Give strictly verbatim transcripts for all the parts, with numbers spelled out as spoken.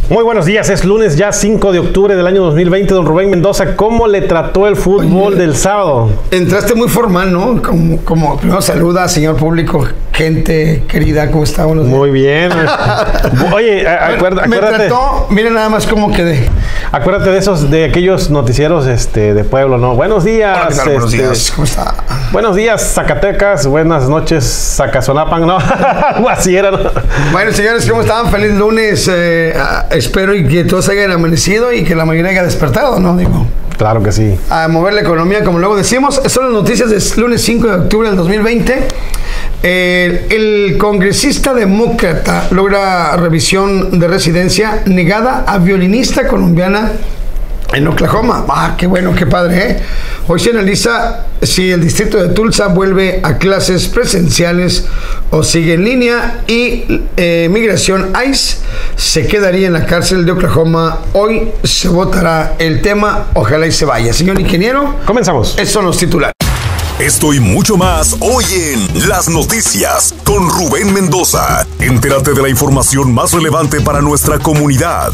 Muy buenos días, es lunes ya cinco de octubre del año dos mil veinte. Don Rubén Mendoza, ¿cómo le trató el fútbol Oye, del sábado? Entraste muy formal, ¿no? Como, como primero saluda, señor público, gente querida, ¿cómo está? Buenos días. Muy bien. Oye, acuérdate. Me trató, mira nada más cómo quedé. Acuérdate de esos, de aquellos noticieros este, de pueblo, ¿no? Buenos días. Hola, ¿qué tal? Este, buenos días, ¿cómo está? Buenos días, Zacatecas. Buenas noches, Zacazonapan, ¿no? Algo así era, ¿no? Bueno, señores, ¿cómo están? Feliz lunes. Eh, espero y que todos hayan amanecido y que la mayoría haya despertado, ¿no? Digo. Claro que sí. A mover la economía, como luego decimos. Son las noticias del lunes cinco de octubre del dos mil veinte. Eh, el congresista demócrata logra revisión de residencia negada a violinista colombiana en Oklahoma. Ah, qué bueno, qué padre, ¿eh? Hoy se analiza si el distrito de Tulsa vuelve a clases presenciales o sigue en línea, y eh, migración ICE se quedaría en la cárcel de Oklahoma. Hoy se votará el tema, ojalá y se vaya. Señor ingeniero, comenzamos. Estos son los titulares. Esto y mucho más hoy en Las Noticias con Rubén Mendoza. Entérate de la información más relevante para nuestra comunidad.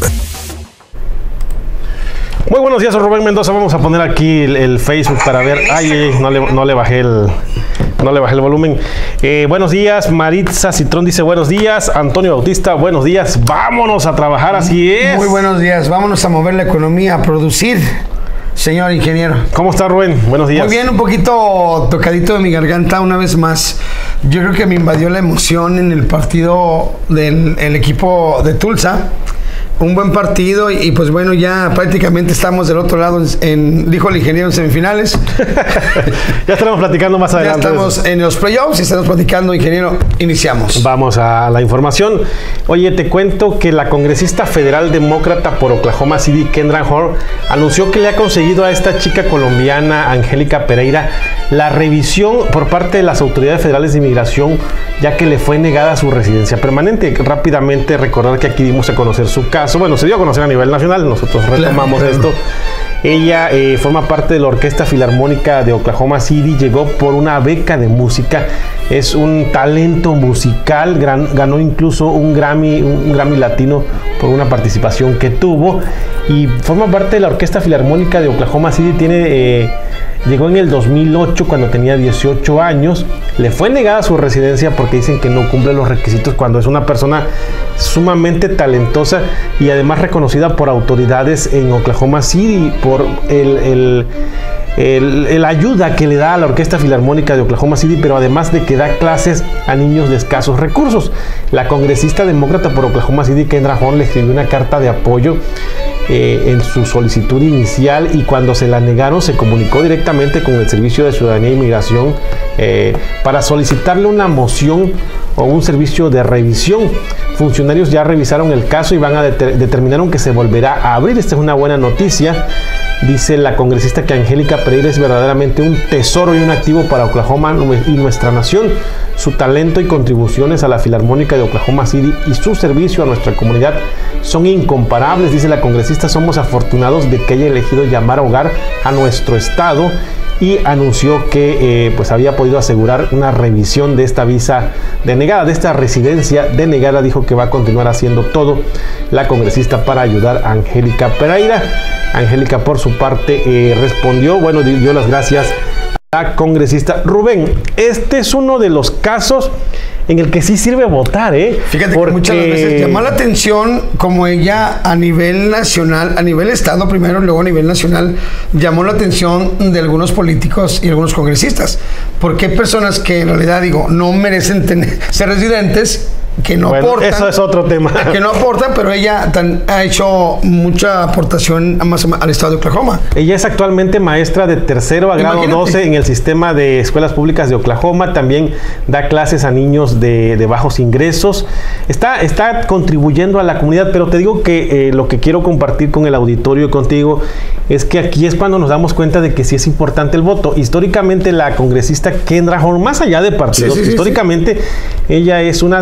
Muy buenos días, Rubén Mendoza. Vamos a poner aquí el, el Facebook para ver. Ay, no le, no le bajé el, no le bajé el volumen. Eh, buenos días, Maritza Citrón dice buenos días. Antonio Bautista, buenos días. Vámonos a trabajar, así es. Muy buenos días. Vámonos a mover la economía, a producir. Señor ingeniero. ¿Cómo está, Rubén? Buenos días. Muy bien, un poquito tocadito de mi garganta una vez más. Yo creo que me invadió la emoción en el partido del el equipo de Tulsa. Un buen partido y, y pues bueno, ya prácticamente estamos del otro lado, en, en dijo el ingeniero, en semifinales. Ya estaremos platicando más adelante. Ya estamos en los playoffs y estamos platicando, ingeniero. Iniciamos. Vamos a la información. Oye, te cuento que la congresista federal demócrata por Oklahoma City, Kendra Horn, anunció que le ha conseguido a esta chica colombiana, Angélica Pereira, la revisión por parte de las autoridades federales de inmigración, ya que le fue negada su residencia permanente. Rápidamente recordar que aquí dimos a conocer su caso. Bueno, se dio a conocer a nivel nacional, nosotros retomamos claro, claro. esto. Ella eh, forma parte de la Orquesta Filarmónica de Oklahoma City, llegó por una beca de música, es un talento musical, gran, ganó incluso un Grammy, un Grammy Latino por una participación que tuvo, y forma parte de la Orquesta Filarmónica de Oklahoma City. Tiene, eh, llegó en el dos mil ocho cuando tenía dieciocho años, le fue negada su residencia porque dicen que no cumple los requisitos cuando es una persona sumamente talentosa y además reconocida por autoridades en Oklahoma City por el, el, el, el ayuda que le da a la Orquesta Filarmónica de Oklahoma City, pero además de que da clases a niños de escasos recursos. La congresista demócrata por Oklahoma City, Kendra Horn, le escribió una carta de apoyo eh, en su solicitud inicial, y cuando se la negaron se comunicó directamente con el Servicio de Ciudadanía e Inmigración eh, para solicitarle una moción o un servicio de revisión. Funcionarios ya revisaron el caso y van a deter determinaron que se volverá a abrir. Esta es una buena noticia. Dice la congresista que Angélica Pereira es verdaderamente un tesoro y un activo para Oklahoma y nuestra nación. Su talento y contribuciones a la Filarmónica de Oklahoma City y su servicio a nuestra comunidad son incomparables, dice la congresista. Somos afortunados de que haya elegido llamar hogar a nuestro estado, y anunció que eh, pues había podido asegurar una revisión de esta visa denegada, de esta residencia denegada. Dijo que va a continuar haciendo todo la congresista para ayudar a Angélica Pereira. Angélica, por su parte, eh, respondió, bueno, dio las gracias a la congresista. Rubén, este es uno de los casos en el que sí sirve votar, ¿eh? Fíjate Porque... que muchas veces llamó la atención como ella a nivel nacional, a nivel estado primero, luego a nivel nacional, llamó la atención de algunos políticos y algunos congresistas. Porque hay personas que en realidad, digo, no merecen tener, ser residentes, que no bueno, aportan. Eso es otro tema. Que no aportan, pero ella tan, ha hecho mucha aportación más al estado de Oklahoma. Ella es actualmente maestra de tercero a grado doce en el sistema de escuelas públicas de Oklahoma. También da clases a niños de, de bajos ingresos. Está, está contribuyendo a la comunidad, pero te digo que eh, lo que quiero compartir con el auditorio y contigo es que aquí es cuando nos damos cuenta de que sí es importante el voto. Históricamente la congresista Kendra Horn, más allá de partidos, sí, sí, sí, históricamente sí. ella es una demócrata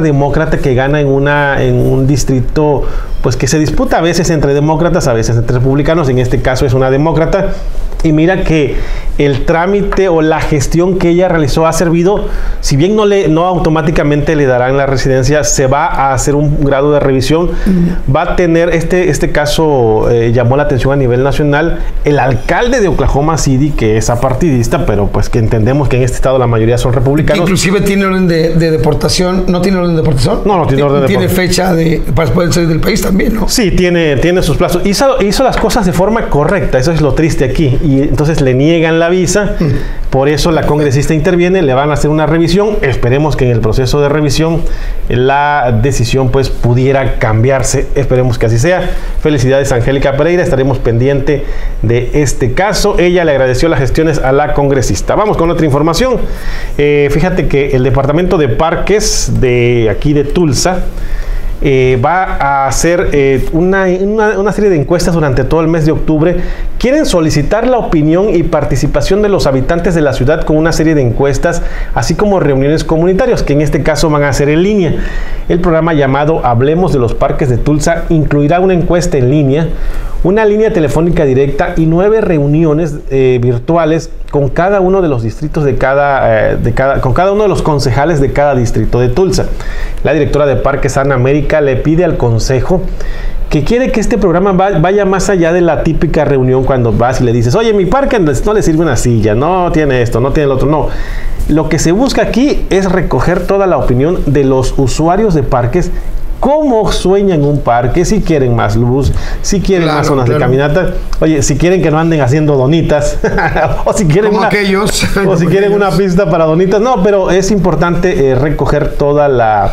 demócrata que gana en, una, en un distrito pues que se disputa a veces entre demócratas, a veces entre republicanos. En este caso es una demócrata. Y mira que el trámite o la gestión que ella realizó ha servido, si bien no, le, no automáticamente le darán la residencia, se va a hacer un grado de revisión. Mm. Va a tener, este, este caso eh, llamó la atención a nivel nacional. El alcalde de Oklahoma City, que es apartidista, pero pues que entendemos que en este estado la mayoría son republicanos. Inclusive tiene orden de, de deportación. ¿No tiene orden de deportación? No, no tiene orden de deportación. Tiene fecha de, para poder salir del país también, ¿no? Sí, tiene, tiene sus plazos. Hizo, hizo las cosas de forma correcta, eso es lo triste aquí. Y entonces le niegan la visa, mm. por eso la congresista interviene, le van a hacer una revisión. Esperemos que en el proceso de revisión la decisión pues pudiera cambiarse. Esperemos que así sea. Felicidades a Angélica Pereira, estaremos pendiente de este caso. Ella le agradeció las gestiones a la congresista. Vamos con otra información. Eh, fíjate que el Departamento de Parques de aquí de Tulsa Eh, va a hacer eh, una, una, una serie de encuestas durante todo el mes de octubre. Quieren solicitar la opinión y participación de los habitantes de la ciudad con una serie de encuestas, así como reuniones comunitarias, que en este caso van a ser en línea. El programa llamado Hablemos de los Parques de Tulsa incluirá una encuesta en línea, una línea telefónica directa y nueve reuniones eh, virtuales con cada uno de los distritos de cada, eh, de cada, con cada uno de los concejales de cada distrito de Tulsa. La directora de Parques, Ana América, le pide al consejo que quiere que este programa vaya más allá de la típica reunión cuando vas y le dices, oye, mi parque no le sirve una silla, no tiene esto, no tiene el otro. No, lo que se busca aquí es recoger toda la opinión de los usuarios de parques. ¿Cómo sueñan un parque? Si quieren más luz, si quieren claro, más zonas claro. de caminata, oye, si quieren que no anden haciendo donitas, o si quieren, como una, aquellos, o como si quieren aquellos. una pista para donitas. No, pero es importante eh, recoger toda la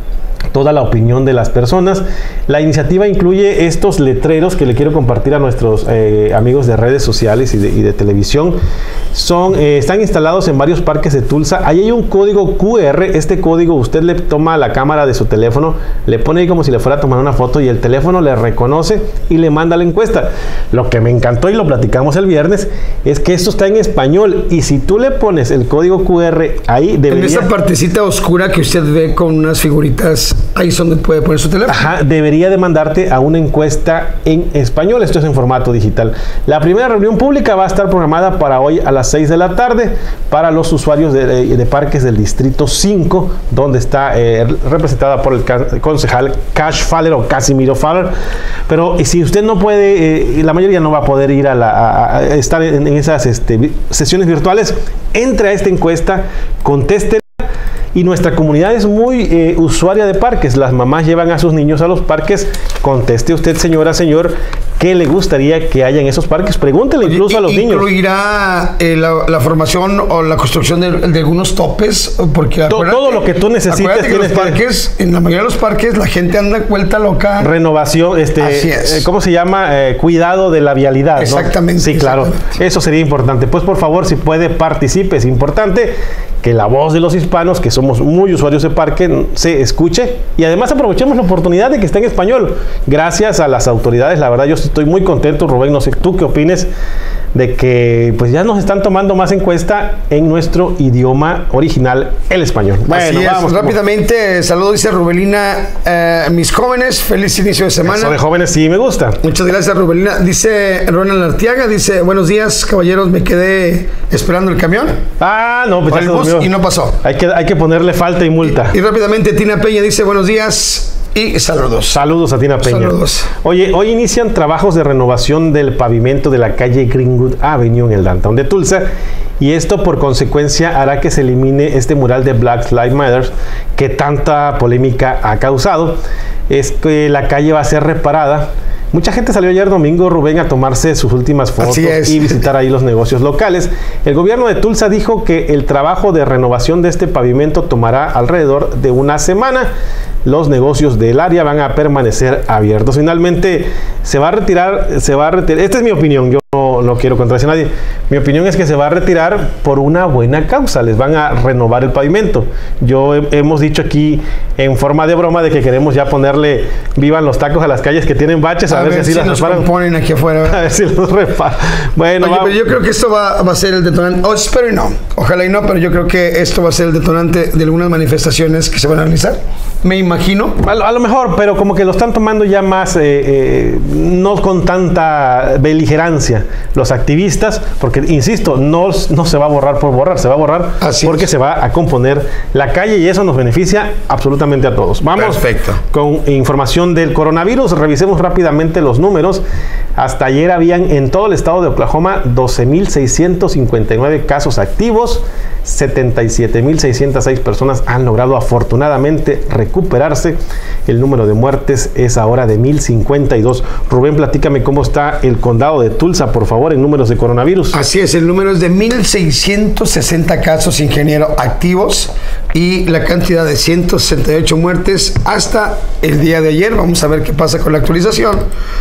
toda la opinión de las personas. La iniciativa incluye estos letreros que le quiero compartir a nuestros eh, amigos de redes sociales y de, y de televisión. Son, eh, están instalados en varios parques de Tulsa. Ahí hay un código cu erre. Este código usted le toma la cámara de su teléfono, le pone ahí como si le fuera a tomar una foto y el teléfono le reconoce y le manda la encuesta. Lo que me encantó y lo platicamos el viernes es que esto está en español y si tú le pones el código cu erre ahí debería... En esa partecita oscura que usted ve con unas figuritas, ahí es donde puede poner su teléfono. Ajá, debería de mandarte a una encuesta en español. Esto es en formato digital. La primera reunión pública va a estar programada para hoy a las seis de la tarde para los usuarios de, de, de parques del distrito cinco, donde está eh, representada por el concejal Cash Faller o Casimiro Faller. Pero si usted no puede, eh, la mayoría no va a poder ir a, la, a, a estar en, en esas este, sesiones virtuales, entre a esta encuesta, conteste. Y nuestra comunidad es muy eh, usuaria de parques. Las mamás llevan a sus niños a los parques. Conteste usted, señora, señor, qué le gustaría que haya en esos parques. Pregúntele incluso a los niños. ¿Incluirá eh, la, la formación o la construcción de, de algunos topes? Porque todo, todo lo que tú necesites. Que los parques, en la mayoría de los parques la gente anda vuelta loca. Renovación, este, Así es. eh, ¿cómo se llama? Eh, cuidado de la vialidad. Exactamente. ¿no? Sí, claro. Exactamente. Eso sería importante. Pues por favor, si puede, participe. Es importante que la voz de los hispanos, que somos muy usuarios de parque, se escuche y además aprovechemos la oportunidad de que esté en español. Gracias a las autoridades, la verdad yo estoy muy contento, Rubén, no sé tú qué opines de que pues ya nos están tomando más encuesta en nuestro idioma original, el español. Bueno, así es. Vamos rápidamente, saludos, dice Rubelina, eh, mis jóvenes, feliz inicio de semana. Eso de jóvenes sí me gusta. Muchas gracias, Rubelina. Dice Ronald Artiaga, dice, buenos días, caballeros, me quedé esperando el camión. Ah, no, pues ya el se bus durmió. Y no pasó. Hay que, hay que ponerle falta y multa. Y, y rápidamente Tina Peña dice, buenos días y saludos. Saludos a Tina Peña. Saludos. Oye, hoy inician trabajos de renovación del pavimento de la calle Greenwood Avenue en el downtown de Tulsa, y esto por consecuencia hará que se elimine este mural de Black Lives Matter que tanta polémica ha causado. Es que la calle va a ser reparada. Mucha gente salió ayer domingo, Rubén, a tomarse sus últimas fotos y visitar ahí los negocios locales. El gobierno de Tulsa dijo que el trabajo de renovación de este pavimento tomará alrededor de una semana. Los negocios del área van a permanecer abiertos. Finalmente se va a retirar, se va a retirar. Esta es mi opinión. Yo no, no quiero contradecir a nadie. Mi opinión es que se va a retirar por una buena causa. Les van a renovar el pavimento. Yo he, hemos dicho aquí en forma de broma de que queremos ya ponerle vivan los tacos a las calles que tienen baches, a, a ver, ver si así si las reparan. Ponen aquí afuera. A ver si los reparan. Bueno, Oye, pero yo creo que esto va, va a ser el detonante. Oh, espero y no. Ojalá y no, pero yo creo que esto va a ser el detonante de algunas manifestaciones que se van a realizar. Me imagino. A, a lo mejor, pero como que lo están tomando ya más, eh, eh, no con tanta beligerancia los activistas, porque, insisto, no, no se va a borrar por borrar, se va a borrar Así porque es. se va a componer la calle y eso nos beneficia absolutamente a todos. Vamos Perfecto. con información del coronavirus. Revisemos rápidamente los números. Hasta ayer habían en todo el estado de Oklahoma doce mil seiscientos cincuenta y nueve casos activos, setenta y siete mil seiscientas seis personas han logrado afortunadamente recuperarse. El número de muertes es ahora de mil cincuenta y dos. Rubén, platícame cómo está el condado de Tulsa, por favor, en números de coronavirus. Así es, el número es de mil seiscientos sesenta casos, ingeniero, activos y la cantidad de ciento sesenta y ocho muertes hasta el día de ayer. Vamos a ver qué pasa con la actualización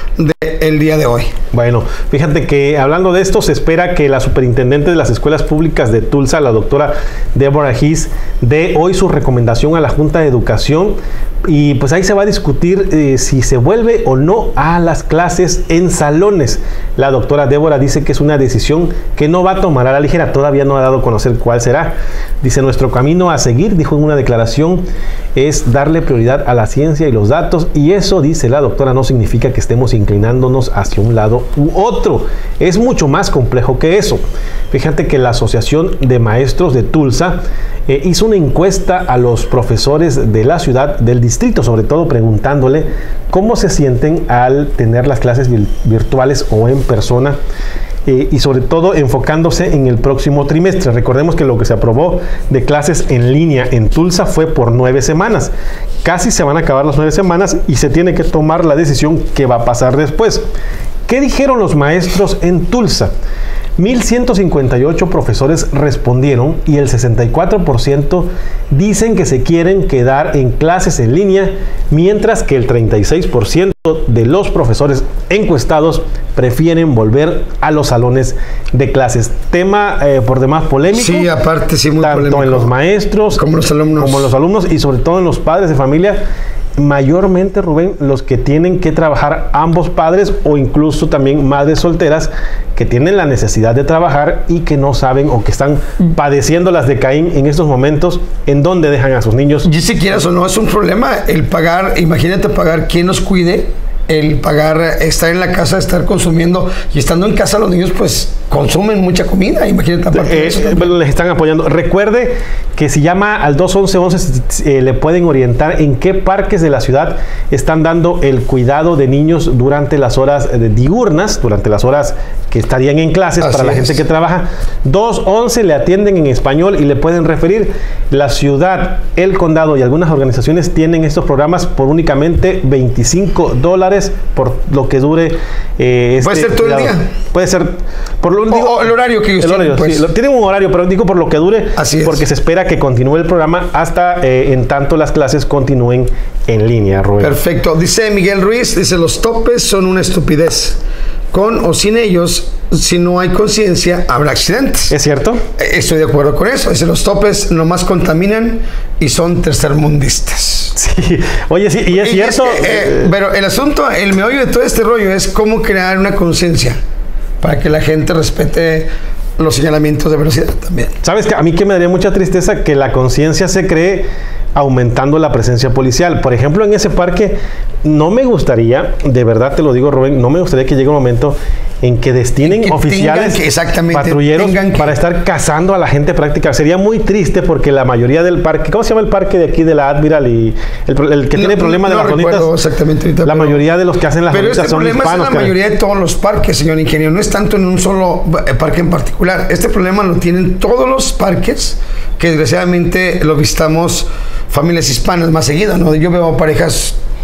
del día de hoy. Bueno, fíjate que hablando de esto, se espera que la superintendente de las escuelas públicas de Tulsa, la doctora Deborah Heath, dé hoy su recomendación a la Junta de Educación y pues ahí se va a discutir eh, si se vuelve o no a las clases en salones. La doctora Deborah dice que es una decisión que no va a tomar a la ligera, todavía no ha dado a conocer cuál será. Dice, nuestro camino a seguir, dijo en una declaración, es darle prioridad a la ciencia y los datos, y eso, dice la doctora, no significa que estemos inclinándonos hacia un lado u otro. Es mucho más complejo que eso. Fíjate que la Asociación de Maestros de Tulsa eh, hizo una encuesta a los profesores de la ciudad, del distrito, sobre todo preguntándole cómo se sienten al tener las clases virtuales o en persona. Eh, y sobre todo enfocándose en el próximo trimestre. Recordemos que lo que se aprobó de clases en línea en Tulsa fue por nueve semanas. Casi se van a acabar las nueve semanas y se tiene que tomar la decisión que va a pasar después. ¿Qué dijeron los maestros en Tulsa? mil ciento cincuenta y ocho profesores respondieron y el sesenta y cuatro por ciento dicen que se quieren quedar en clases en línea, mientras que el treinta y seis por ciento de los profesores encuestados prefieren volver a los salones de clases. Tema eh, por demás polémico. Sí, aparte sí, muy tanto polémico. en los maestros como los alumnos. como los alumnos y sobre todo en los padres de familia. Mayormente, Rubén, los que tienen que trabajar ambos padres o incluso también madres solteras que tienen la necesidad de trabajar y que no saben o que están padeciendo las de Caín en estos momentos, en dónde dejan a sus niños. Y si quieras o no, es un problema el pagar, imagínate pagar quien nos cuide, el pagar, estar en la casa, estar consumiendo, y estando en casa los niños pues consumen mucha comida, imagínate aparte eh, de eso eh, les están apoyando. Recuerde que si llama al dos once once eh, le pueden orientar en qué parques de la ciudad están dando el cuidado de niños durante las horas eh, diurnas, durante las horas que estarían en clases. Así para la es. gente que trabaja. dos once le atienden en español y le pueden referir. La ciudad, el condado y algunas organizaciones tienen estos programas por únicamente veinticinco dólares por lo que dure eh, este puede ser todo cuidado. el día, puede ser por lo o, digo, o el horario que ellos el horario, tienen, pues. sí, lo, tienen un horario, pero digo por lo que dure. Así es. Porque se espera que continúe el programa hasta eh, en tanto las clases continúen en línea, Rubén. Perfecto. Dice Miguel Ruiz, dice, los topes son una estupidez. Con o sin ellos, si no hay conciencia, habrá accidentes. ¿Es cierto? Estoy de acuerdo con eso. Dice, los topes nomás contaminan y son tercermundistas. Sí. Oye, sí, y es y cierto. Es que, eh, pero el asunto, el meollo de todo este rollo es cómo crear una conciencia para que la gente respete los señalamientos de velocidad también. ¿Sabes qué? A mí que me daría mucha tristeza que la conciencia se cree aumentando la presencia policial. Por ejemplo, en ese parque no me gustaría, de verdad te lo digo, Rubén, no me gustaría que llegue un momento en que destinen que oficiales que exactamente patrulleros que, para estar cazando a la gente práctica. Sería muy triste porque la mayoría del parque, ¿cómo se llama el parque de aquí de la Admiral? Y el, el que no, tiene problema no, de no las ronitas. Exactamente ahorita, la pero, mayoría de los que hacen las pero ronitas este son problema hispanos. Es en la mayoría de todos los parques, señor ingeniero. No es tanto en un solo parque en particular. Este problema lo tienen todos los parques que desgraciadamente lo visitamos familias hispanas más seguido, ¿no? Yo veo parejas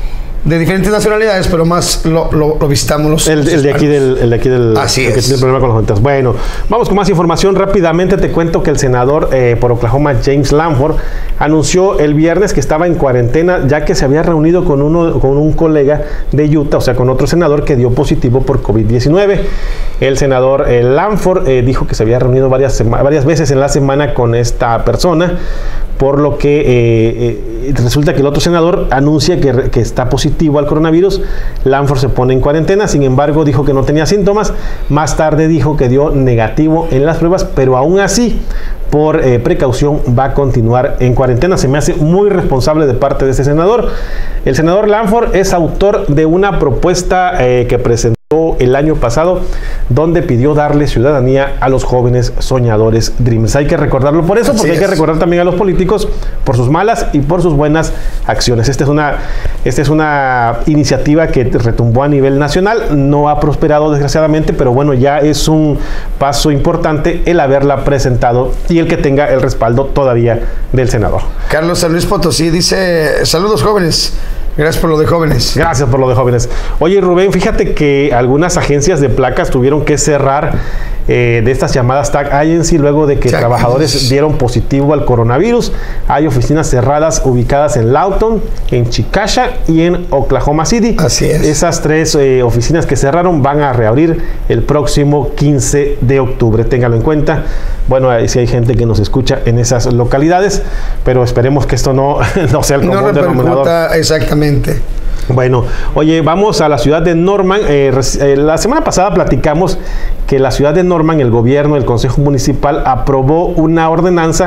de diferentes nacionalidades, pero más lo, lo, lo visitamos los el, el de aquí del, el de aquí del Así el que es. tiene problema con los ventas. Bueno, vamos con más información rápidamente. Te cuento que el senador eh, por Oklahoma, James Lankford, anunció el viernes que estaba en cuarentena, ya que se había reunido con uno con un colega de Utah, o sea, con otro senador que dio positivo por COVID diecinueve. El senador eh, Lankford eh, dijo que se había reunido varias varias veces en la semana con esta persona, por lo que eh, eh, resulta que el otro senador anuncia que, que está positivo al coronavirus. Lankford se pone en cuarentena, sin embargo dijo que no tenía síntomas. Más tarde dijo que dio negativo en las pruebas, pero aún así, por eh, precaución, va a continuar en cuarentena. Se me hace muy responsable de parte de este senador. El senador Lankford es autor de una propuesta eh, que presentó el año pasado, donde pidió darle ciudadanía a los jóvenes soñadores Dreamers. Hay que recordarlo por eso, porque hay que recordar también a los políticos por sus malas y por sus buenas acciones. Esta es una, esta es una iniciativa que retumbó a nivel nacional, no ha prosperado desgraciadamente, pero bueno, ya es un paso importante el haberla presentado y el que tenga el respaldo todavía del senador. Carlos San Luis Potosí dice: saludos jóvenes. Gracias por lo de jóvenes. Gracias por lo de jóvenes. Oye, Rubén, fíjate que algunas agencias de placas tuvieron que cerrar eh, de estas llamadas Tag Agency luego de que Check. trabajadores dieron positivo al coronavirus. Hay oficinas cerradas ubicadas en Lawton, en Chickasha y en Oklahoma City. Así es. Esas tres eh, oficinas que cerraron van a reabrir el próximo quince de octubre. Téngalo en cuenta. Bueno, eh, si hay gente que nos escucha en esas localidades, pero esperemos que esto no, no sea el común denominador. Exactamente. Bueno, oye, vamos a la ciudad de Norman. Eh, eh, la semana pasada platicamos que la ciudad de Norman, el gobierno, el Consejo Municipal, aprobó una ordenanza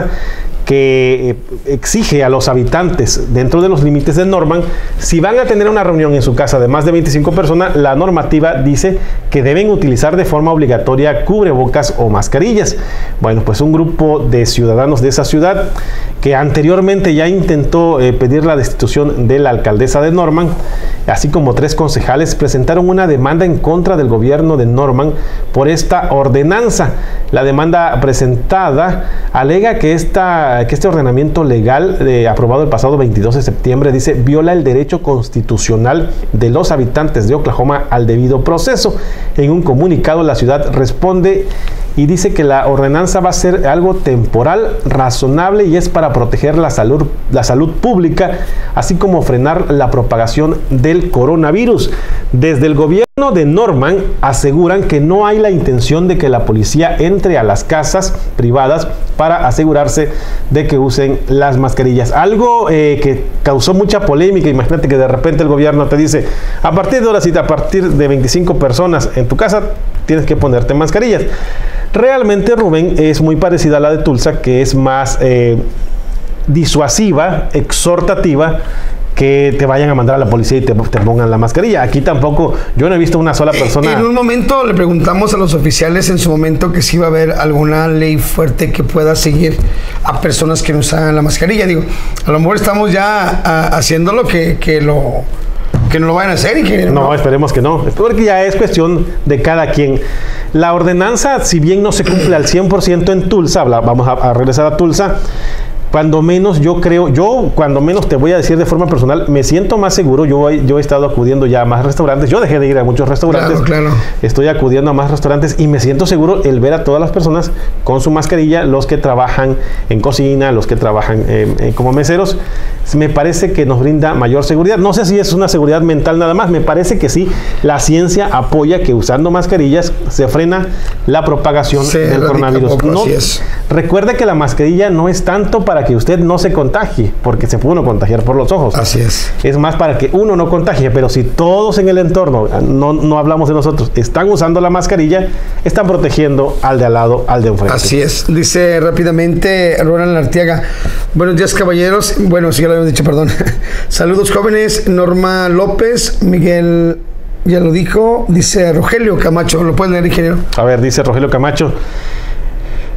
que exige a los habitantes dentro de los límites de Norman, si van a tener una reunión en su casa de más de veinticinco personas, la normativa dice que deben utilizar de forma obligatoria cubrebocas o mascarillas. Bueno, pues un grupo de ciudadanos de esa ciudad que anteriormente ya intentó eh, pedir la destitución de la alcaldesa de Norman, así como tres concejales, presentaron una demanda en contra del gobierno de Norman por esta ordenanza. La demanda presentada alega que esta que este ordenamiento legal eh, aprobado el pasado veintidós de septiembre dice viola el derecho constitucional de los habitantes de Oklahoma al debido proceso. En un comunicado la ciudad responde y dice que la ordenanza va a ser algo temporal, razonable y es para proteger la salud, la salud pública, así como frenar la propagación del coronavirus. Desde el gobierno de Norman aseguran que no hay la intención de que la policía entre a las casas privadas para asegurarse de que usen las mascarillas. Algo eh, que causó mucha polémica. Imagínate que de repente el gobierno te dice: a partir de ahora, si a partir de veinticinco personas en tu casa tienes que ponerte mascarillas. Realmente, Rubén, es muy parecida a la de Tulsa, que es más eh, disuasiva, exhortativa, que te vayan a mandar a la policía y te, te pongan la mascarilla. Aquí tampoco, yo no he visto una sola persona. En un momento le preguntamos a los oficiales en su momento que si iba a haber alguna ley fuerte que pueda seguir a personas que no usan la mascarilla. Digo, a lo mejor estamos ya a, haciendo lo que, que lo... que no lo vayan a hacer. Y que, no, no, esperemos que no. Porque ya es cuestión de cada quien. La ordenanza, si bien no se cumple al cien por ciento en Tulsa, vamos a, a regresar a Tulsa, cuando menos yo creo, yo cuando menos te voy a decir de forma personal, me siento más seguro. Yo, yo he estado acudiendo ya a más restaurantes. Yo dejé de ir a muchos restaurantes. Claro, claro. Estoy acudiendo a más restaurantes y me siento seguro el ver a todas las personas con su mascarilla, los que trabajan en cocina, los que trabajan eh, eh, como meseros. Me parece que nos brinda mayor seguridad. No sé si es una seguridad mental nada más. Me parece que sí, la ciencia apoya que usando mascarillas se frena la propagación sí, del coronavirus. Poco, no, así es. Recuerde que la mascarilla no es tanto para que usted no se contagie, porque se puede uno contagiar por los ojos. Así es. Es más para que uno no contagie, pero si todos en el entorno, no, no hablamos de nosotros, están usando la mascarilla, están protegiendo al de al lado, al de enfrente. Así es. Dice rápidamente Ronald Arteaga: buenos días, caballeros. Bueno, sí, ya lo habíamos dicho, perdón. Saludos, jóvenes. Norma López, Miguel, ya lo dijo. Dice Rogelio Camacho. ¿Lo pueden leer, ingeniero? A ver, dice Rogelio Camacho.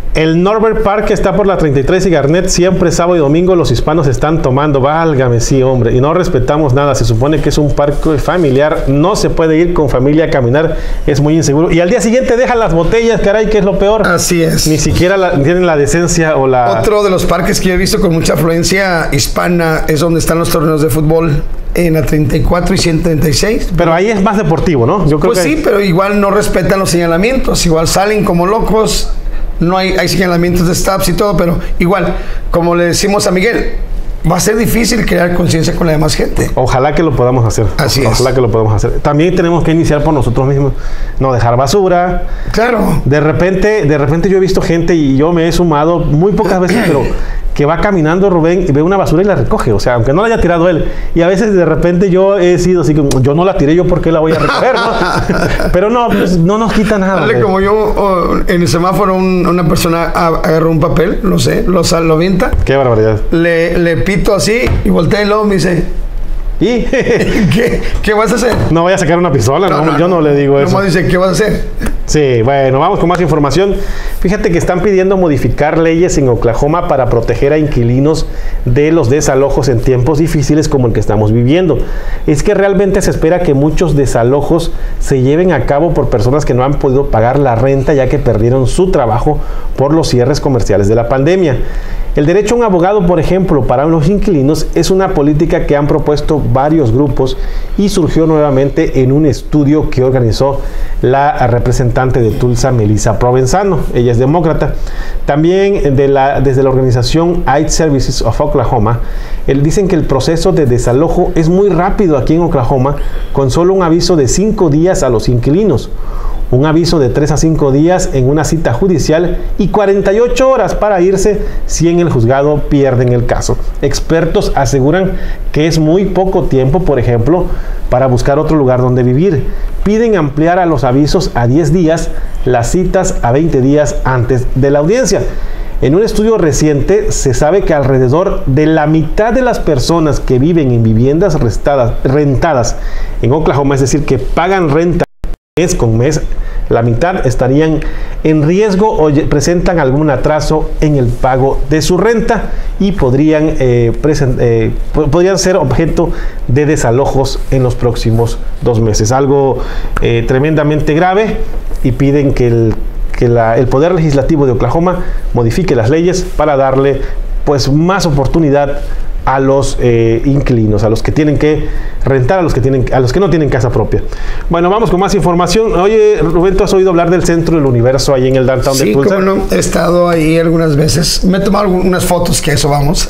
El Norbert Park, que está por la treinta y tres y Garnett, siempre sábado y domingo los hispanos están tomando. Válgame, sí, hombre. Y no respetamos nada. Se supone que es un parque familiar. No se puede ir con familia a caminar. Es muy inseguro. Y al día siguiente dejan las botellas, caray, que es lo peor. Así es. Ni siquiera la, tienen la decencia o la... Otro de los parques que yo he visto con mucha afluencia hispana es donde están los torneos de fútbol. En la treinta y cuatro y ciento treinta y seis. Pero ahí es más deportivo, ¿no? Yo creo pues que sí, hay... pero igual no respetan los señalamientos. Igual salen como locos. No hay, hay señalamientos de stops y todo, pero igual, como le decimos a Miguel, va a ser difícil crear conciencia con la demás gente. Ojalá que lo podamos hacer. Así Ojalá es. que lo podamos hacer. También tenemos que iniciar por nosotros mismos. No dejar basura. Claro. De repente, de repente yo he visto gente y yo me he sumado muy pocas veces, pero que va caminando Rubén y ve una basura y la recoge. O sea, aunque no la haya tirado él. Y a veces de repente yo he sido así, como yo no la tiré, yo por qué la voy a recoger, ¿no? Pero no, pues no nos quita nada. Dale, como yo oh, en el semáforo un, una persona agarró un papel, no sé, lo, sal, lo avienta. Qué barbaridad. Le, le pito así y voltea y luego me dice... ¿Y? ¿Qué, ¿Qué vas a hacer? No voy a sacar una pistola, no, no, no yo no, no le digo eso. ¿Cómo dice qué vas a hacer? Sí, bueno, vamos con más información. Fíjate que están pidiendo modificar leyes en Oklahoma para proteger a inquilinos de los desalojos en tiempos difíciles como el que estamos viviendo. Es que realmente se espera que muchos desalojos se lleven a cabo por personas que no han podido pagar la renta ya que perdieron su trabajo por los cierres comerciales de la pandemia. El derecho a un abogado, por ejemplo, para los inquilinos es una política que han propuesto varios grupos y surgió nuevamente en un estudio que organizó la representante de Tulsa, Melissa Provenzano. Ella es demócrata. También de la, desde la organización Aid Services of Oklahoma, él, dicen que el proceso de desalojo es muy rápido aquí en Oklahoma, con solo un aviso de cinco días a los inquilinos. Un aviso de tres a cinco días en una cita judicial y cuarenta y ocho horas para irse si en el juzgado pierden el caso. Expertos aseguran que es muy poco tiempo, por ejemplo, para buscar otro lugar donde vivir. Piden ampliar a los avisos a diez días, las citas a veinte días antes de la audiencia. En un estudio reciente se sabe que alrededor de la mitad de las personas que viven en viviendas restadas, rentadas en Oklahoma, es decir, que pagan renta mes con mes, la mitad estarían en riesgo o presentan algún atraso en el pago de su renta y podrían, eh, eh, podrían ser objeto de desalojos en los próximos dos meses. Algo eh, tremendamente grave, y piden que el, que la, el Poder Legislativo de Oklahoma modifique las leyes para darle pues más oportunidad a los eh, inquilinos, a los que tienen que rentar, a los que tienen, a los que no tienen casa propia. Bueno, vamos con más información. Oye, Rubén, ¿tú has oído hablar del Centro del Universo ahí en el downtown sí, de Tulsa? Sí, no, he estado ahí algunas veces. Me he tomado algunas fotos, que a eso vamos,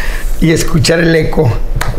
y escuchar el eco.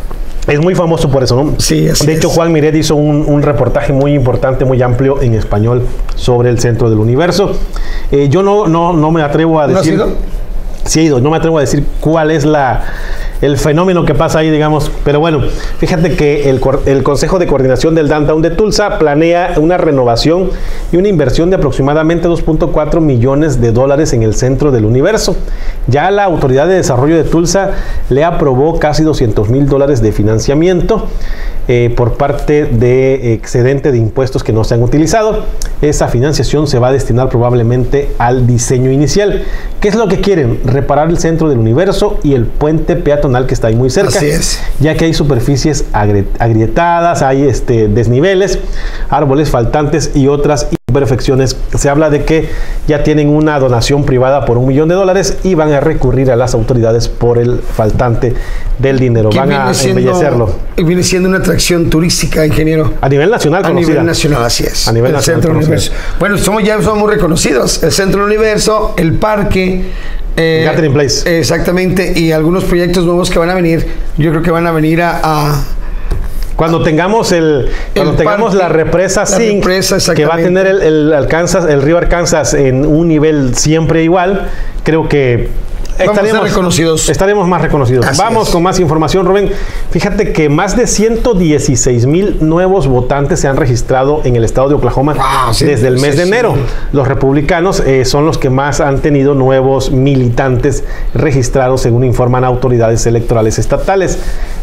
Es muy famoso por eso, ¿no? Sí, así De hecho, es. Juan Miret hizo un, un reportaje muy importante, muy amplio en español sobre el Centro del Universo. Eh, yo no, no, no me atrevo a decir... ¿No has ido? Sí he ido, no me atrevo a decir cuál es la, el fenómeno que pasa ahí, digamos. Pero bueno, fíjate que el, el Consejo de Coordinación del Downtown de Tulsa planea una renovación y una inversión de aproximadamente dos punto cuatro millones de dólares en el Centro del Universo. Ya la Autoridad de Desarrollo de Tulsa le aprobó casi doscientos mil dólares de financiamiento eh, por parte de excedente de impuestos que no se han utilizado. Esa financiación se va a destinar probablemente al diseño inicial. ¿Qué es lo que quieren? Reparar el Centro del Universo y el puente peatonal que está ahí muy cerca. Así es. Ya que hay superficies agrietadas, hay este, desniveles, árboles faltantes y otras imperfecciones. Se habla de que ya tienen una donación privada por un millón de dólares y van a recurrir a las autoridades por el faltante del dinero. Van a siendo, embellecerlo. Viene siendo una atracción turística, ingeniero. A nivel nacional, A conocida. nivel nacional, así es. A nivel el nacional, Centro del conocida. Universo. Bueno, somos, ya somos muy reconocidos. El Centro del Universo, el parque. Eh, Gathering Place. Exactamente. Y algunos proyectos nuevos que van a venir. Yo creo que van a venir a... a Cuando tengamos el, cuando El tengamos parque, la represa la Zinc, represa, que va a tener el, el, Arkansas, el río Arkansas en un nivel siempre igual, creo que Vamos estaremos, a ser reconocidos. estaremos más reconocidos. Así Vamos es. con más información, Rubén. Fíjate que más de ciento dieciséis mil nuevos votantes se han registrado en el estado de Oklahoma Wow, sí, desde el mes sí, de sí. enero. Los republicanos eh, son los que más han tenido nuevos militantes registrados, según informan autoridades electorales estatales.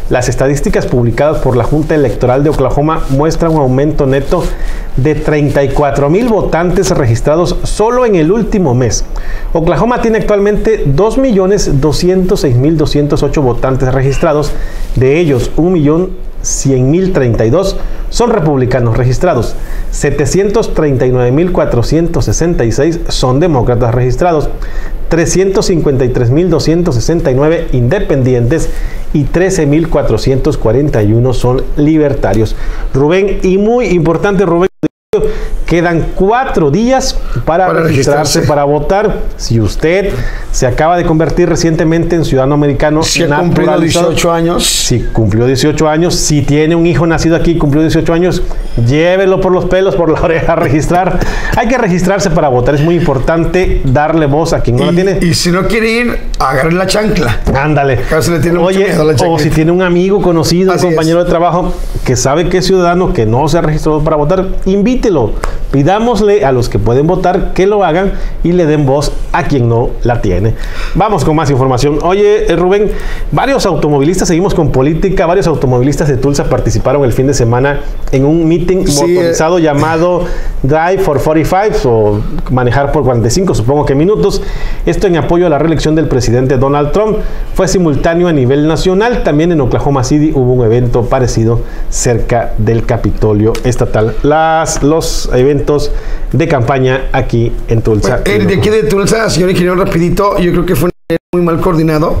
Las estadísticas publicadas por la Junta Electoral de Oklahoma muestran un aumento neto de treinta y cuatro mil votantes registrados solo en el último mes. Oklahoma tiene actualmente dos millones doscientos seis mil doscientos ocho votantes registrados. De ellos, un millón cien mil treinta y dos son republicanos registrados, setecientos treinta y nueve mil cuatrocientos sesenta y seis son demócratas registrados, trescientos cincuenta y tres mil doscientos sesenta y nueve independientes y trece mil cuatrocientos cuarenta y uno son libertarios. Rubén, y muy importante, Rubén, quedan cuatro días para, para registrarse, registrarse, para votar. Si usted se acaba de convertir recientemente en ciudadano americano, si ha cumplido dieciocho años, si cumplió dieciocho años, si tiene un hijo nacido aquí y cumplió dieciocho años, llévelo por los pelos, por la oreja a registrar. Hay que registrarse para votar, es muy importante darle voz a quien no y, la tiene. Y si no quiere ir, agarre la chancla. Ándale. Casi le tiene Oye, mucho miedo a la o si tiene un amigo conocido, un compañero es. de trabajo que sabe que es ciudadano, que no se ha registrado para votar, invítelo. Pidámosle a los que pueden votar que lo hagan y le den voz a quien no la tiene. Vamos con más información. Oye, Rubén, varios automovilistas, seguimos con política, varios automovilistas de Tulsa participaron el fin de semana en un meeting sí, motorizado eh. llamado Drive for cuarenta y cinco o manejar por cuarenta y cinco, supongo que minutos. Esto en apoyo a la reelección del presidente Donald Trump. Fue simultáneo a nivel nacional. También en Oklahoma City hubo un evento parecido cerca del Capitolio estatal. Las, los eventos de campaña aquí en Tulsa. Bueno, el de aquí de Tulsa, señor ingeniero, rapidito, yo creo que fue muy mal coordinado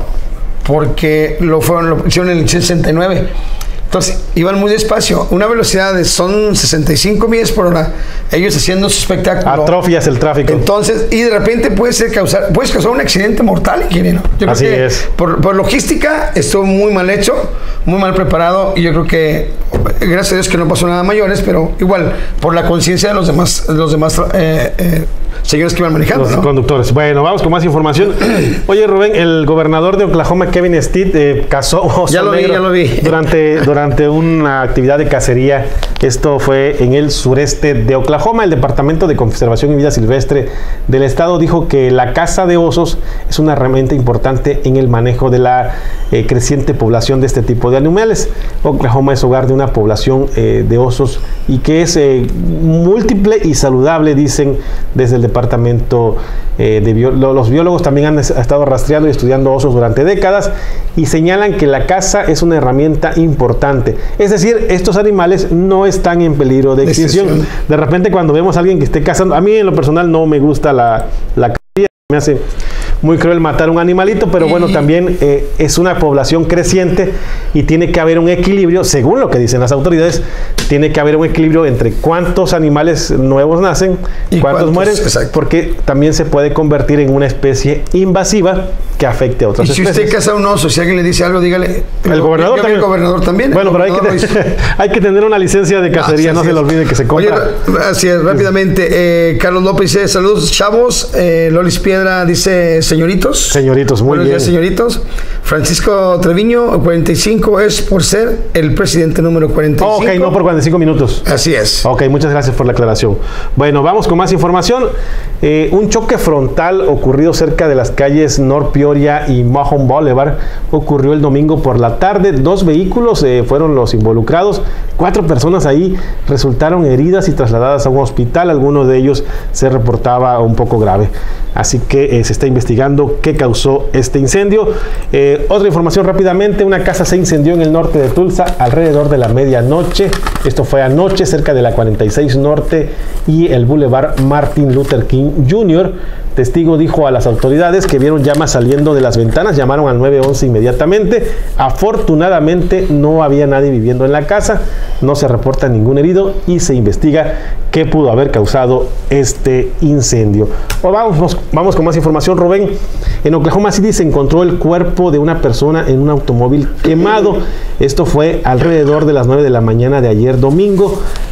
porque lo fueron, lo hicieron en el sesenta y nueve. Entonces, iban muy despacio, una velocidad de son sesenta y cinco millas por hora, ellos haciendo su espectáculo. Atrofias el tráfico. Entonces, y de repente puede ser causar, puedes causar un accidente mortal, ingeniero. Yo creo Así que es. Por, por logística estuvo muy mal hecho, muy mal preparado, y yo creo que, gracias a Dios que no pasó nada mayores, pero igual, por la conciencia de los demás, los demás eh, eh, señores que iban manejando. Los ¿no? conductores. Bueno, vamos con más información. Oye, Rubén, el gobernador de Oklahoma, Kevin Stitt, eh, cazó oso ya lo negro vi, ya lo vi. Durante, durante una actividad de cacería. Esto fue en el sureste de Oklahoma. El Departamento de Conservación y Vida Silvestre del estado dijo que la caza de osos es una herramienta importante en el manejo de la eh, creciente población de este tipo de animales. Oklahoma es hogar de una población eh, de osos y que es eh, múltiple y saludable, dicen desde el Departamento eh, de Biólogos. Los biólogos también han estado rastreando y estudiando osos durante décadas y señalan que la caza es una herramienta importante. Es decir, estos animales no están en peligro de extinción. De repente, cuando vemos a alguien que esté cazando, a mí en lo personal no me gusta la, la cacería, me hace muy cruel matar un animalito, pero bueno, también eh, es una población creciente y tiene que haber un equilibrio, según lo que dicen las autoridades, tiene que haber un equilibrio entre cuántos animales nuevos nacen y cuántos, cuántos mueren, exacto. Porque también se puede convertir en una especie invasiva que afecte a otras especies. Y si especies. usted caza un oso, si alguien le dice algo, dígale. El gobernador también. El gobernador también. Bueno, pero hay que, hay que tener una licencia de cacería, no, no se le olvide que se compra. Oye, así es, rápidamente, eh, Carlos López dice, saludos chavos, eh, Lolis Piedra dice, señoritos. Señoritos, muy Buenos bien. días, señoritos. Francisco Treviño, cuarenta y cinco es por ser el presidente número cuarenta y cinco. Ok, no por cuarenta y cinco minutos. Así es. Ok, muchas gracias por la aclaración. Bueno, vamos con más información. Eh, un choque frontal ocurrido cerca de las calles North Peoria y Mahon Boulevard ocurrió el domingo por la tarde. Dos vehículos eh, fueron los involucrados. Cuatro personas ahí resultaron heridas y trasladadas a un hospital. Alguno de ellos se reportaba un poco grave. Así que eh, se está investigando qué causó este incendio. Eh, otra información rápidamente. Una casa se incendió en el norte de Tulsa alrededor de la medianoche. Esto fue anoche cerca de la cuarenta y seis Norte y el Boulevard Martin Luther King junior Testigo dijo a las autoridades que vieron llamas saliendo de las ventanas, llamaron al nueve once inmediatamente. Afortunadamente no había nadie viviendo en la casa, no se reporta ningún herido y se investiga qué pudo haber causado este incendio. O vamos, vamos con más información, Rubén. En Oklahoma City se encontró el cuerpo de una persona en un automóvil quemado. Esto fue alrededor de las nueve de la mañana de ayer domingo.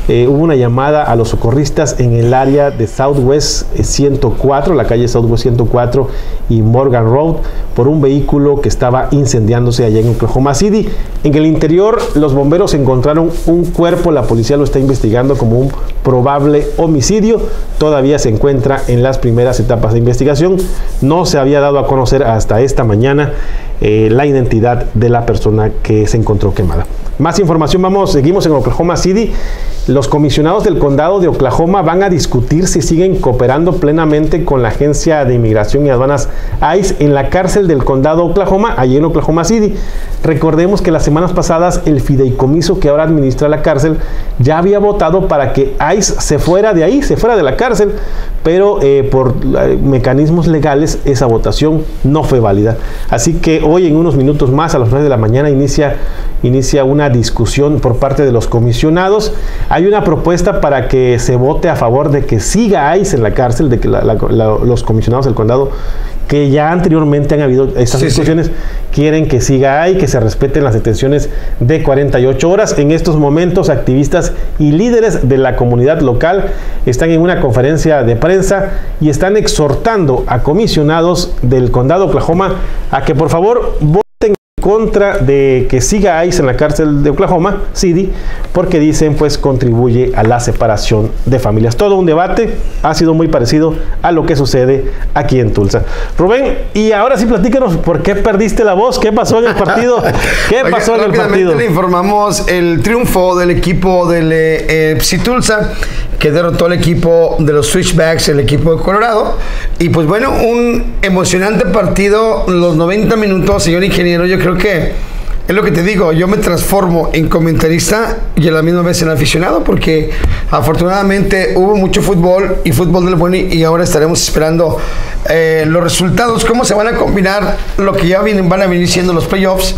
eh, hubo una llamada a los socorristas en el área de Southwest ciento cuatro, la calle Southwest ciento cuatro y Morgan Road, por un vehículo que estaba incendiándose allá en Oklahoma City. En el interior, los bomberos encontraron un cuerpo, la policía lo está investigando como un probable homicidio. Todavía se encuentra en las primeras etapas de investigación. No se había dado a conocer hasta esta mañana eh, la identidad de la persona que se encontró quemada. Más información, vamos, seguimos en Oklahoma City. Los comisionados del condado de Oklahoma van a discutir si siguen cooperando plenamente con la Agencia de Inmigración y Aduanas ICE en la cárcel del condado de Oklahoma, allí en Oklahoma City. Recordemos que las semanas pasadas el fideicomiso que ahora administra la cárcel ya había votado para que ICE se fuera de ahí, se fuera de la cárcel, pero eh, por eh, mecanismos legales esa votación no fue válida. Así que hoy, en unos minutos más, a las nueve de la mañana, inicia, inicia una discusión por parte de los comisionados. Hay una propuesta para que se vote a favor de que siga ICE en la cárcel, de que la, la, la, los comisionados del condado, que ya anteriormente han habido estas sí, discusiones, sí. quieren que siga ahí, que se respeten las detenciones de cuarenta y ocho horas. En estos momentos, activistas y líderes de la comunidad local están en una conferencia de prensa y están exhortando a comisionados del condado de Oklahoma a que por favor voten contra de que siga ICE en la cárcel de Oklahoma City, porque dicen pues contribuye a la separación de familias. Todo un debate, ha sido muy parecido a lo que sucede aquí en Tulsa. Rubén, y ahora sí platícanos, ¿por qué perdiste la voz? ¿Qué pasó en el partido? ¿Qué Oye, pasó en el partido? Le informamos el triunfo del equipo del eh, F C Tulsa, que derrotó al equipo de los Switchbacks, el equipo de Colorado. Y pues bueno, un emocionante partido, los noventa minutos, señor ingeniero. Yo creo que es lo que te digo, yo me transformo en comentarista y a la misma vez en aficionado, porque afortunadamente hubo mucho fútbol y fútbol del bueno, y ahora estaremos esperando eh, los resultados, cómo se van a combinar lo que ya vienen, van a venir siendo los playoffs.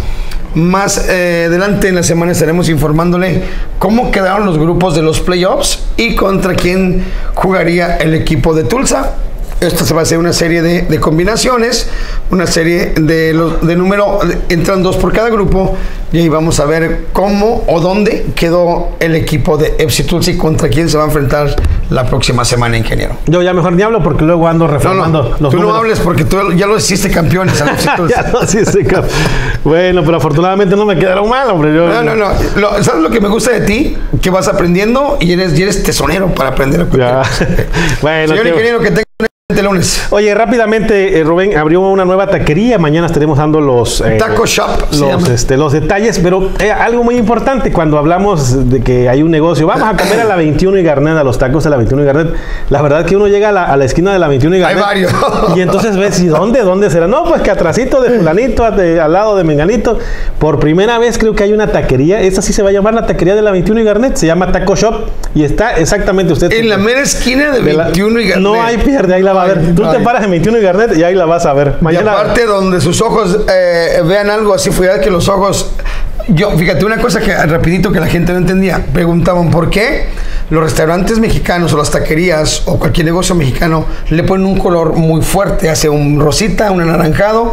Más eh, adelante en la semana estaremos informándole cómo quedaron los grupos de los playoffs y contra quién jugaría el equipo de Tulsa. Esto se va a hacer una serie de, de combinaciones, una serie de, los, de número, entran dos por cada grupo, y ahí vamos a ver cómo o dónde quedó el equipo de F C Tulsa y contra quién se va a enfrentar la próxima semana, ingeniero. Yo ya mejor ni hablo porque luego ando reformando. No, no, los tú números. No hables porque tú ya lo hiciste campeones. ya lo hiciste campeón. Bueno, pero afortunadamente no me quedaron mal, hombre. Yo, no, no, no. Lo, ¿sabes lo que me gusta de ti? Que vas aprendiendo y eres, y eres tesonero para aprender. Ya. Bueno, señor que... ingeniero, que tenga de lunes. Oye, rápidamente, eh, Rubén, abrió una nueva taquería. Mañana estaremos dando los eh, Taco Shop, los, este, los detalles, pero eh, algo muy importante cuando hablamos de que hay un negocio. Vamos a comer a la veintiuno y Garnet, a los tacos de la veintiuno y Garnet. La verdad que uno llega a la, a la esquina de la veintiuno y Garnet. Hay varios. Y entonces ves, ¿y dónde? ¿Dónde será? No, pues que atrasito de fulanito, de, al lado de menganito. Por primera vez creo que hay una taquería. Esa sí se va a llamar la taquería de la veintiuno y Garnet. Se llama Taco Shop y está exactamente usted. En la mera esquina de, de veintiuno y Garnet. No hay pierde, ahí la va a ver. Tú te paras en veintiuno y Garnet y ahí la vas a ver. Mañana. Y aparte donde sus ojos eh, vean algo así, fue que los ojos... Yo, fíjate, una cosa que rapidito que la gente no entendía. Preguntaban por qué los restaurantes mexicanos o las taquerías o cualquier negocio mexicano le ponen un color muy fuerte, hace un rosita, un anaranjado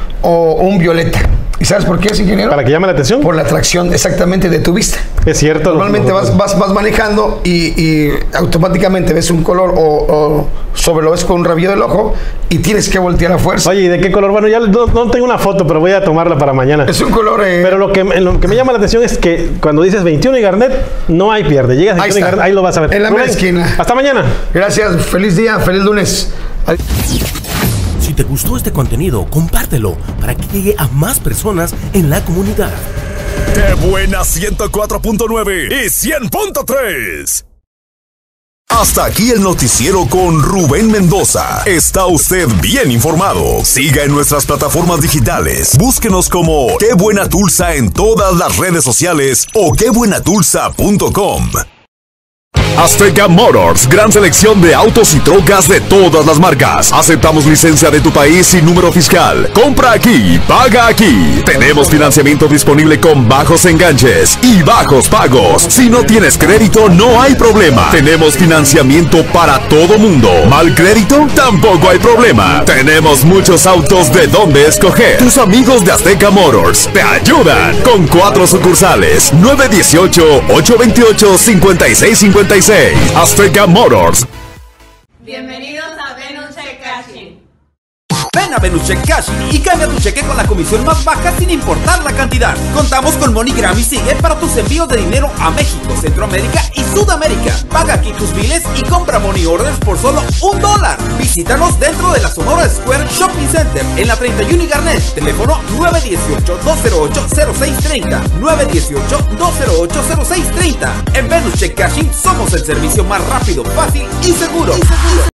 o un violeta. ¿Y sabes por qué es, ingeniero? ¿Para que llame la atención? Por la atracción exactamente de tu vista. Es cierto. Normalmente los, los, vas, vas, vas manejando y, y automáticamente ves un color o, o sobre lo ves con un rabillo del ojo y tienes que voltear a fuerza. Oye, ¿y de qué color? Bueno, ya no, no tengo una foto, pero voy a tomarla para mañana. Es un color... Eh, pero lo que, lo que me llama la atención es que cuando dices veintiuno y Garnet, no hay pierde. Llegas a veintiuno y Garnet, ahí lo vas a ver. En la mera esquina. Hasta mañana. Gracias. Feliz día. Feliz lunes. Adiós. Si te gustó este contenido, compártelo para que llegue a más personas en la comunidad. ¡Qué buena ciento cuatro punto nueve y cien punto tres! Hasta aquí el noticiero con Rubén Mendoza. Está usted bien informado. Siga en nuestras plataformas digitales. Búsquenos como Qué Buena Tulsa en todas las redes sociales o qué buena tulsa punto com. Azteca Motors, gran selección de autos y trocas de todas las marcas. Aceptamos licencia de tu país y número fiscal. Compra aquí, paga aquí. Tenemos financiamiento disponible con bajos enganches y bajos pagos. Si no tienes crédito, no hay problema. Tenemos financiamiento para todo mundo. ¿Mal crédito? Tampoco hay problema. Tenemos muchos autos de dónde escoger. Tus amigos de Azteca Motors te ayudan. Con cuatro sucursales: nueve dieciocho, ocho veintiocho, cincuenta y seis cincuenta y seis. Azteca Motors. Bienvenidos a Venus Check Cashing. Ven a Venus Check Cashing y cambia tu cheque con la comisión más baja sin importar la cantidad. Contamos con MoneyGram y Sigue para tus envíos de dinero a México, Centroamérica y Sudamérica. Paga aquí tus biles y compra Money Orders por solo un dólar. Visítanos dentro de la Sonora Square Shopping Center en la treinta y uno y Garnet. Teléfono nueve dieciocho, dos cero ocho, cero seis treinta. nueve dieciocho, dos cero ocho, cero seis treinta. En Venus Check Cashing somos el servicio más rápido, fácil y seguro. Y seguro.